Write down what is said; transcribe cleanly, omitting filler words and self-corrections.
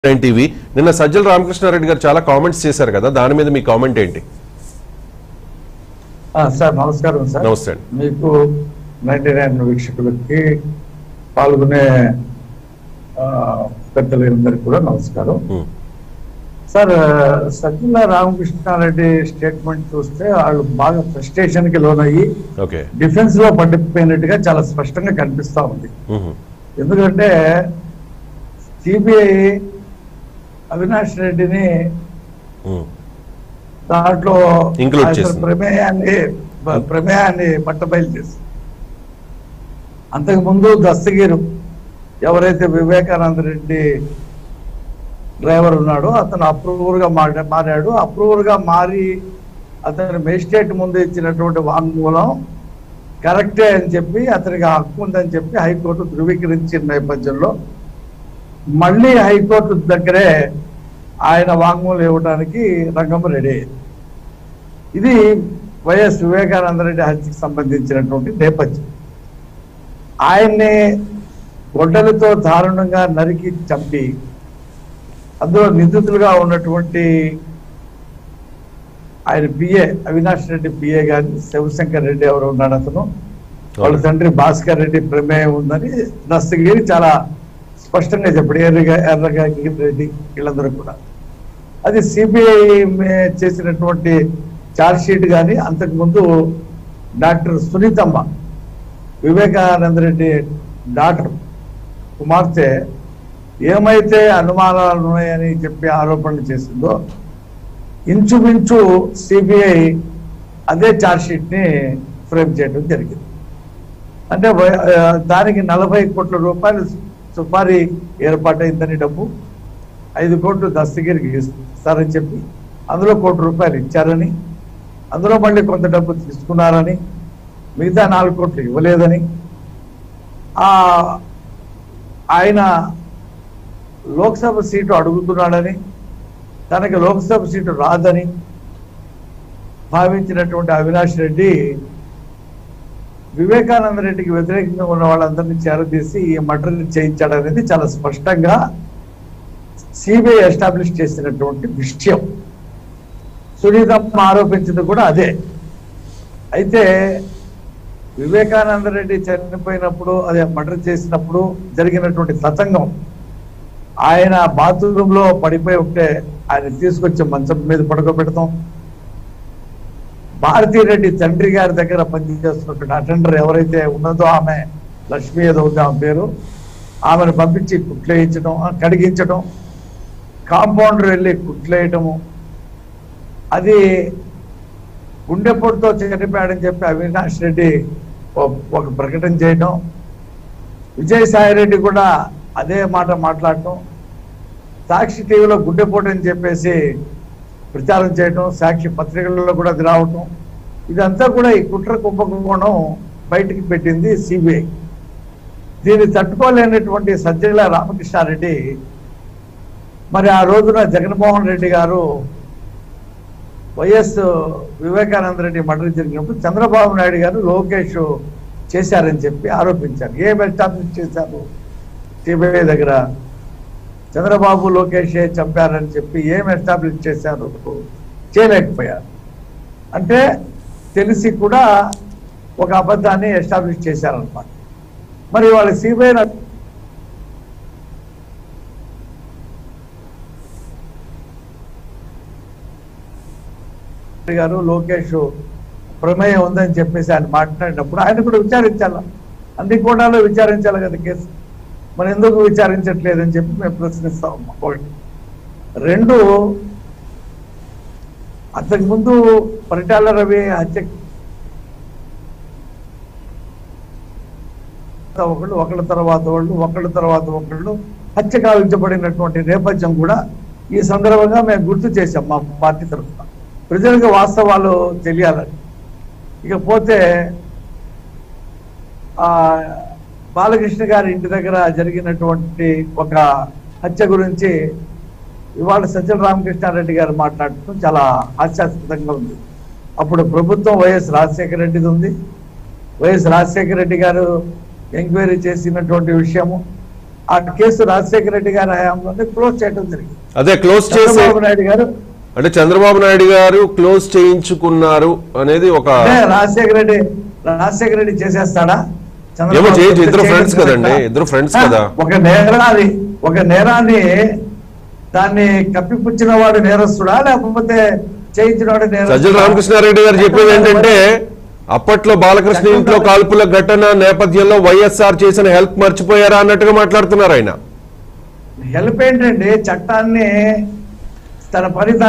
TV నిన్న సజ్జల రామకృష్ణారెడ్డి గారు చాలా కామెంట్స్ చేశారు కదా, దాని మీద మీ కామెంట్ ఏంటి? సార్ నమస్కారం సార్. నమస్తే. మీకు 99 వీక్షకులకి పాల్గొనే పెద్దలందరికీ కూడా నమస్కారం. సార్, సజ్జల రామకృష్ణారెడ్డి స్టేట్మెంట్ చూస్తే వాళ్ళు బాగా ఫ్రస్ట్రేషన్ కి లోనయ్యి డిఫెన్స్ లో పడిపోయినట్టుగా చాలా స్పష్టంగా కనిపిస్తా ఉంది. ఎందుకంటే సిబిఐ అవినాష్ రెడ్డిని దాంట్లో ప్రమేయాన్ని పట్టబయలు చేసి, అంతకుముందు దస్తగిరు ఎవరైతే వివేకానంద రెడ్డి డ్రైవర్ ఉన్నాడో అతను అప్రూవర్ గా మారాడు. అప్రూవర్ గా మారి అతను మేజిస్ట్రేట్ ముందు ఇచ్చినటువంటి వాంగ్మూలం కరెక్టే అని చెప్పి, అతనికి హక్కు ఉందని చెప్పి హైకోర్టు ధృవీకరించిన నేపథ్యంలో మళ్ళీ హైకోర్టు దగ్గరే ఆయన వాంగ్మూలం ఇవ్వడానికి రంగం రెడీ అయింది. ఇది వైఎస్ వివేకానంద రెడ్డి హత్యకు సంబంధించినటువంటి నేపథ్యం. ఆయన్ని గొడ్డలతో దారుణంగా నరికి చంపి అందులో నిందితులుగా ఉన్నటువంటి ఆయన పిఏ అవినాష్ రెడ్డి పిఏ గారి శివశంకర్ రెడ్డి ఎవరు ఉన్నాడు, అతను వాళ్ళ తండ్రి భాస్కర్ రెడ్డి ప్రమేయం ఉందని దస్తగిరి చాలా స్పష్టంగా చెప్పాడు. ఎర్రగా రెడ్డి వీళ్ళందరూ కూడా అది సిబిఐ చేసినటువంటి ఛార్జ్ షీట్. కానీ అంతకుముందు డాక్టర్ సునీతమ్మ వివేకానంద రెడ్డి డాక్టర్ కుమార్తె ఏమైతే అనుమానాలు ఉన్నాయని చెప్పి ఆరోపణలు చేసిందో ఇంచుమించు సిబిఐ అదే ఛార్జ్ షీట్ ని ఫ్రేమ్ చేయడం జరిగింది. అంటే దానికి 40 కోట్ల రూపాయలు సుపారీ ఏర్పాటైందని డబ్బు 5 కోట్లు దస్తగిరికి ఇస్తారని చెప్పి అందులో ₹1 కోటి ఇచ్చారని, అందులో మళ్ళీ కొంత డబ్బు తీసుకున్నారని, మిగతా 4 కోట్లు ఇవ్వలేదని, ఆయన లోక్సభ సీటు అడుగుతున్నాడని, తనకి లోక్సభ సీటు రాదని భావించినటువంటి అవినాష్ రెడ్డి వివేకానంద రెడ్డికి వ్యతిరేకంగా ఉన్న వాళ్ళందరినీ చేరదీసి ఈ మర్డర్ చేయించాడనేది చాలా స్పష్టంగా సిబిఐ ఎస్టాబ్లిష్ చేసినటువంటి విషయం. సునీతమ్మ ఆరోపించింది కూడా అదే. అయితే వివేకానంద రెడ్డి చనిపోయినప్పుడు, అదే మర్డర్ చేసినప్పుడు జరిగినటువంటి తతంగం, ఆయన బాత్రూమ్ లో పడిపోయి ఉంటే ఆయన తీసుకొచ్చి మంచం మీద పడుకోబెడతాం, భారతీరెడ్డి తండ్రి గారి దగ్గర పనిచేస్తున్నటువంటి అటెండర్ ఎవరైతే ఉన్నదో ఆమె లక్ష్మీ ఏదో ఉంది ఆమె పేరు, ఆమెను పంపించి కుట్లేయించడం, కడిగించడం, కాంపౌండర్ వెళ్ళి కుట్లేయటము, అది గుండెపోటుతో చనిపోయాడని చెప్పి అవినాష్ రెడ్డి ఒక ప్రకటన చేయడం, విజయసాయి రెడ్డి కూడా అదే మాట మాట్లాడటం, సాక్షి టీవీలో గుండెపోటు అని చెప్పేసి ప్రచారం చేయటం, సాక్షి పత్రికలలో కూడా అది రావటం, ఇదంతా కూడా ఈ కుట్ర కుంభకోణం బయటికి పెట్టింది సిబిఐ. దీన్ని తట్టుకోలేనటువంటి సజ్జల రామకృష్ణారెడ్డి మరి ఆ రోజున జగన్మోహన్ రెడ్డి గారు వైఎస్ వివేకానంద రెడ్డి మర్డర్ జరిగినప్పుడు చంద్రబాబు నాయుడు గారు లోకేష్ చేశారని చెప్పి ఆరోపించారు. ఏం ఎస్టాబ్లిష్ చేశారు సిబిఐ దగ్గర? చంద్రబాబు లోకేష్ చంపారని చెప్పి ఏం ఎస్టాబ్లిష్ చేశారు? చేయలేకపోయారు. అంటే తెలిసి కూడా ఒక అబద్ధాన్ని ఎస్టాబ్లిష్ చేశారనమాట. మరి వాళ్ళ సిబిఐ గారు లోకేష్ ప్రమేయం ఉందని చెప్పేసి ఆయన మాట్లాడినప్పుడు ఆయన కూడా విచారించాల, అన్ని కోణాల్లో విచారించాలి కదా కేసు. మరి ఎందుకు విచారించట్లేదని చెప్పి మేము ప్రశ్నిస్తాం. ఒకటి. రెండు, అంతకుముందు పరిటాల రవి హత్య ఒకళ్ళ తర్వాత ఒకళ్ళు హత్య కావించబడినటువంటి నేపథ్యం కూడా ఈ సందర్భంగా మేము గుర్తు చేశాం మా పార్టీ తరఫున. ప్రజలకు వాస్తవాలు తెలియాలని. ఇకపోతే బాలకృష్ణ గారి ఇంటి దగ్గర జరిగినటువంటి ఒక హత్య గురించి ఇవాళ సజ్జల రామకృష్ణారెడ్డి గారు మాట్లాడటం చాలా హాస్యాస్పదంగా ఉంది. అప్పుడు ప్రభుత్వం వైఎస్ రాజశేఖర రెడ్డిది ఉంది. వైఎస్ రాజశేఖర రెడ్డి గారు ఎంక్వైరీ చేసినటువంటి విషయము, ఆ కేసు రాజశేఖర రెడ్డి గారి హయాంలోనే క్లోజ్ చేయడం జరిగింది. అదే క్లోజ్ చేసి చంద్రబాబు నాయుడు గారు అంటే చంద్రబాబు నాయుడు గారు క్లోజ్ చేయించుకున్నారు అనేది ఒక రాజశేఖర రెడ్డి చేసేస్తాడా? ఏమో చేయొచ్చు, ఇద్దరు ఫ్రెండ్స్ కదండి, ఇద్దరు ఫ్రెండ్స్ కదా. ఒక నేరాన్ని దాన్ని కప్పిపుచ్చిన వాడు నేరస్తుడా లేకపోతే చేయించిన వాడు నేరస్తుడా? సజ్జల రామకృష్ణారెడ్డి గారు చెప్పేది ఏంటంటే అప్పట్లో బాలకృష్ణ ఇంట్లో కాల్పుల ఘటన నేపథ్యంలో వైఎస్ఆర్ చేసిన హెల్ప్ మర్చిపోయారా అన్నట్టుగా మాట్లాడుతున్నారు ఆయన. హెల్ప్ ఏంటండి? చట్టాన్ని తన పని